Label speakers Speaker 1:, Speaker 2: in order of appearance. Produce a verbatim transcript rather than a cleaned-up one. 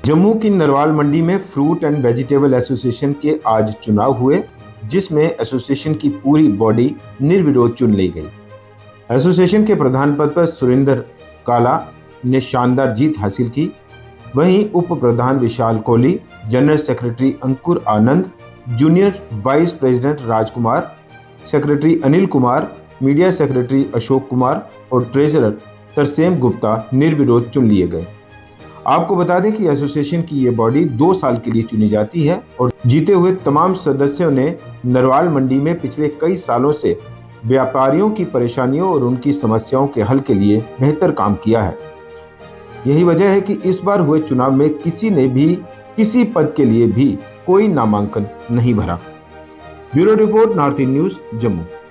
Speaker 1: जम्मू की नरवाल मंडी में fruit and vegetable association के आज चुनाव हुए, जिसमें एसोसिएशन की पूरी बॉडी निर्विरोध चुन ली गई। एसोसिएशन के प्रधान पद पर सुरेंद्र काला ने शानदार जीत हासिल की। वहीं उप प्रधान Vishal Kohli, general secretary Ankur Anand, junior vice president Rajkumar, secretary Anil Kumar, media secretary Ashok Kumar और ट्रेजरर तरसेम गुप्ता निर्विरोध चुन लिए गए। आपको बता दें कि एसोसिएशन की ये बॉडी दो साल के लिए चुनी जाती है और जीते हुए तमाम सदस्यों ने नरवाल मंडी में पिछले कई सालों से व्यापारियों की परेशानियों और उनकी समस्याओं के हल के लिए बेहतर काम किया है। यही वजह है कि इस बार हुए चुनाव में किसी ने भी किसी पद के लिए भी कोई नामांकन नहीं भरा। Bureau report, North East news, Jammu.